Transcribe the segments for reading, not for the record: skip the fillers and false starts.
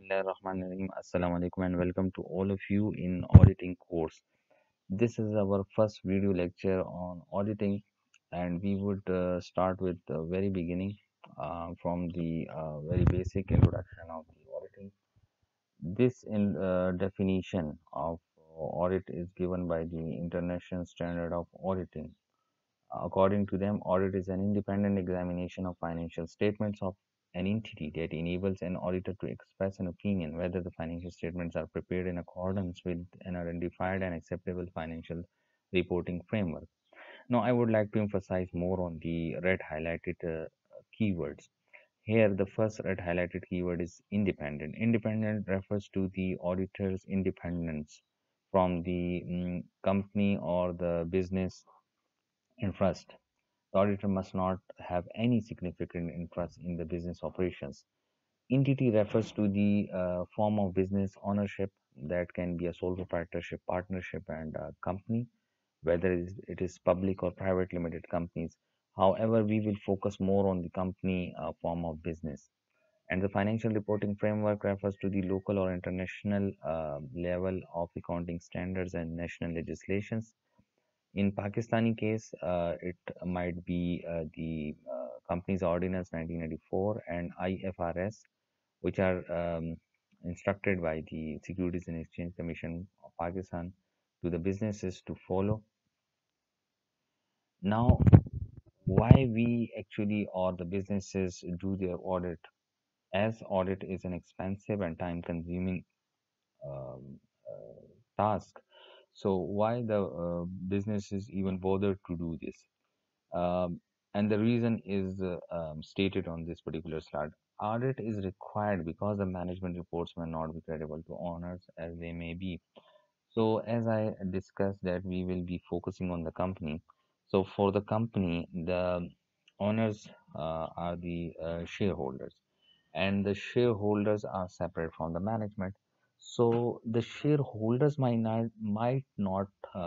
Bismillahirrahmanirrahim. Assalamu alaikum and welcome to all of you in auditing course. This is our first video lecture on auditing, and we would start with the very beginning from the very basic introduction of the auditing. This definition of audit is given by the International Standard of Auditing. According to them, audit is an independent examination of financial statements of an entity that enables an auditor to express an opinion whether the financial statements are prepared in accordance with an identified and acceptable financial reporting framework. Now, I would like to emphasize more on the red highlighted keywords. Here, the first red highlighted keyword is independent. Independent refers to the auditor's independence from the company or the business interest. The auditor must not have any significant interest in the business operations. Entity refers to the form of business ownership that can be a sole proprietorship, partnership, and a company, whether it is public or private limited companies. However, we will focus more on the company form of business. And the financial reporting framework refers to the local or international level of accounting standards and national legislations. In Pakistani case, it might be the Companies Ordinance 1994 and IFRS, which are instructed by the Securities and Exchange Commission of Pakistan to the businesses to follow. Now, why we actually or the businesses do their audit? As audit is an expensive and time-consuming um, task, so why the businesses even bother to do this? And the reason is stated on this particular slide. Audit is required because the management reports may not be credible to owners as they may be. So, as I discussed, that we will be focusing on the company. So, for the company, the owners are the shareholders, and the shareholders are separate from the management. So, the shareholders might not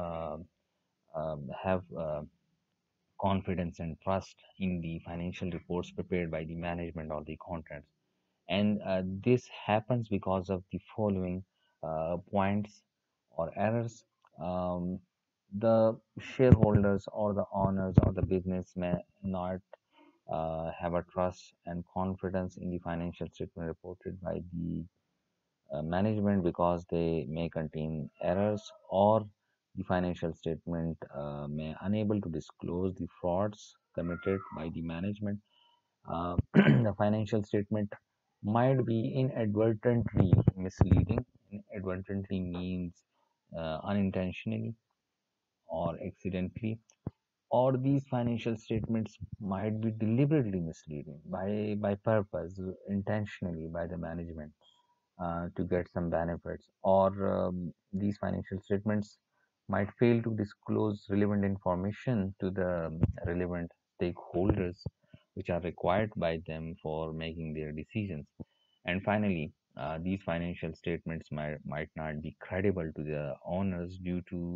have confidence and trust in the financial reports prepared by the management or the accountants. And this happens because of the following points or errors. Um, the shareholders or the owners or the business may not have a trust and confidence in the financial statement reported by the management because they may contain errors or the financial statement may unable to disclose the frauds committed by the management. The financial statement might be inadvertently misleading. Inadvertently means unintentionally or accidentally, or these financial statements might be deliberately misleading by purpose, intentionally by the management to get some benefits, or these financial statements might fail to disclose relevant information to the relevant stakeholders which are required by them for making their decisions. And finally, these financial statements might not be credible to the owners due to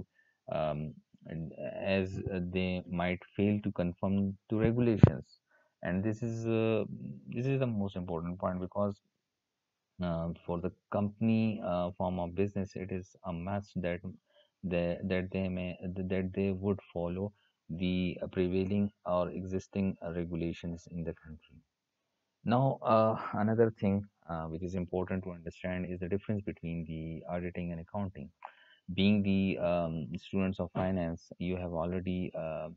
as they might fail to conform to regulations. And this is the most important point because for the company form of business, it is a must that they would follow the prevailing or existing regulations in the country. Now, another thing which is important to understand is the difference between the auditing and accounting. Being the students of finance, you have already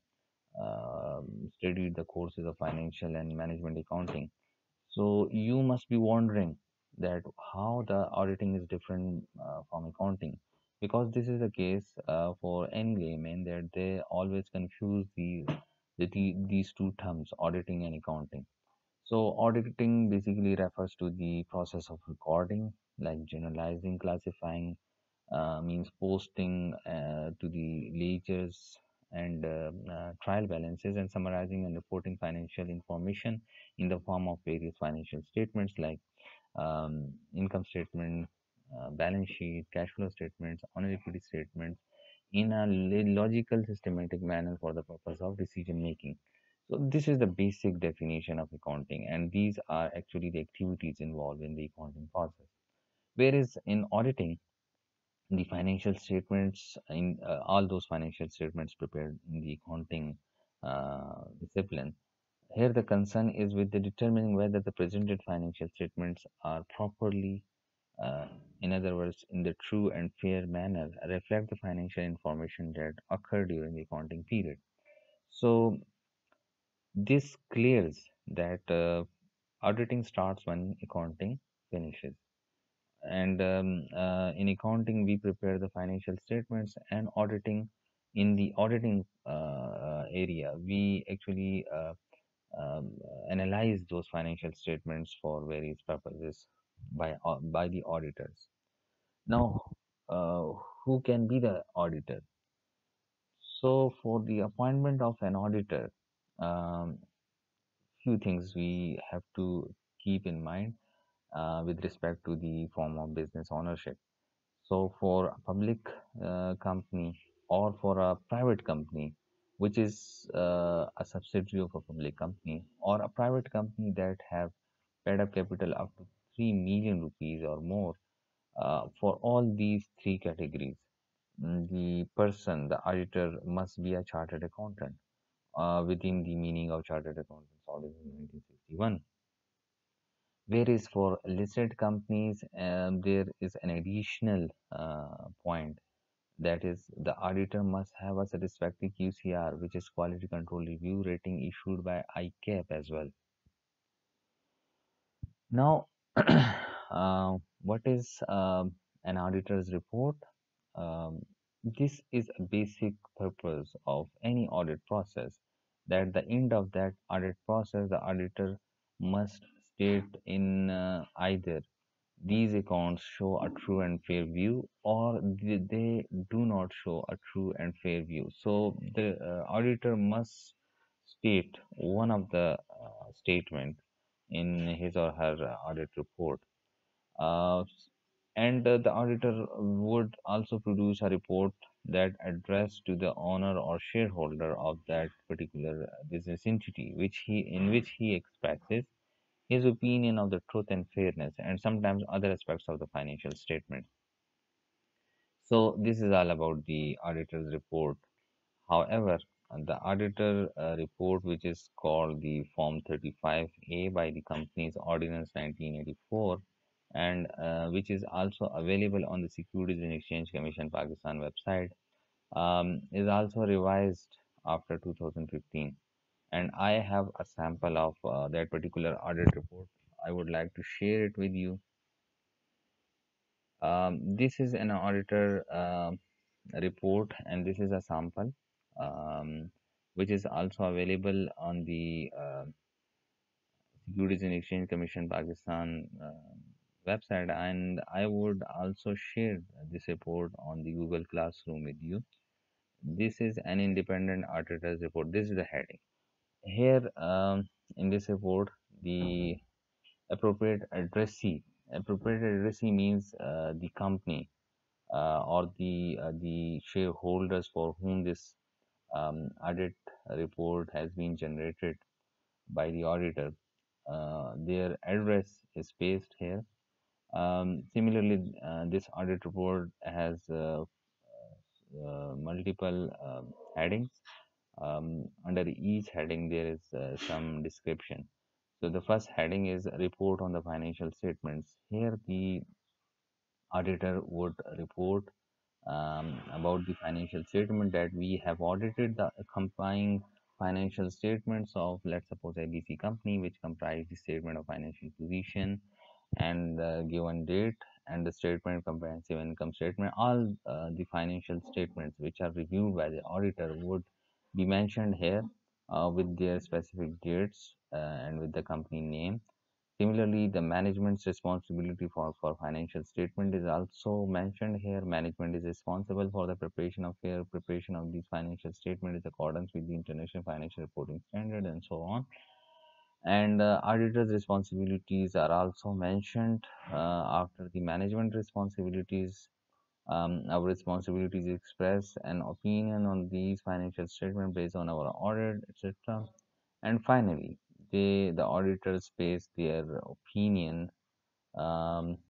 studied the courses of financial and management accounting. So you must be wondering that how the auditing is different from accounting, because this is the case for any layman that they always confuse these two terms, auditing and accounting. So auditing basically refers to the process of recording, like generalizing, classifying, means posting to the ledgers and trial balances and summarizing and reporting financial information in the form of various financial statements like income statement, balance sheet, cash flow statements, honor equity statements in a logical, systematic manner for the purpose of decision making. So this is the basic definition of accounting, and these are actually the activities involved in the accounting process. Whereas in auditing, the financial statements in all those financial statements prepared in the accounting discipline. Here, the concern is with the determining whether the presented financial statements are properly, uh, in other words, in the true and fair manner, reflect the financial information that occurred during the accounting period. So, this clears that auditing starts when accounting finishes. And in accounting, we prepare the financial statements, and auditing, in the auditing area, we actually analyze those financial statements for various purposes by the auditors. Now, uh, who can be the auditor? So, for the appointment of an auditor, um, few things we have to keep in mind with respect to the form of business ownership. So, for a public company or for a private company, which is a subsidiary of a public company, or a private company that have paid up capital up to 3 million rupees or more, for all these three categories, the person, the auditor, must be a chartered accountant within the meaning of Chartered Accountants Ordinance in 1961. Whereas for listed companies, there is an additional point, that is, the auditor must have a satisfactory QCR, which is Quality Control Review rating issued by ICAP as well. Now, what is an auditor's report? Um, this is a basic purpose of any audit process. That at the end of that audit process, the auditor must state in either these accounts show a true and fair view, or they do not show a true and fair view. So the auditor must state one of the statement in his or her audit report. Uh, and the auditor would also produce a report that addressed to the owner or shareholder of that particular business entity, which he expresses his opinion of the truth and fairness, and sometimes other aspects of the financial statement. So this is all about the auditor's report. However, the auditor report, which is called the Form 35A by the Companies Ordinance 1984, and which is also available on the Securities and Exchange Commission Pakistan website, is also revised after 2015. And I have a sample of that particular audit report. I would like to share it with you. This is an auditor report, and this is a sample, um, which is also available on the Securities and Exchange Commission Pakistan website. And I would also share this report on the Google Classroom with you. This is an independent auditor's report. This is the heading. Here, in this report, the appropriate addressee. Appropriate addressee means the company or the shareholders for whom this audit report has been generated by the auditor. Their address is pasted here. Similarly, this audit report has multiple headings. Under each heading, there is some description. So the first heading is report on the financial statements. Here, the auditor would report about the financial statement, that we have audited the accompanying financial statements of, let's suppose, ABC company, which comprise the statement of financial position and the given date, and the statement comprehensive income statement. All the financial statements which are reviewed by the auditor would be mentioned here with their specific dates and with the company name. Similarly, the management's responsibility for financial statement is also mentioned here. Management is responsible for the preparation of fair preparation of these financial statement in accordance with the International Financial Reporting Standard, and so on. And auditor's responsibilities are also mentioned after the management responsibilities. Our responsibilities express an opinion on these financial statements based on our audit, etc. And finally, the auditors base their opinion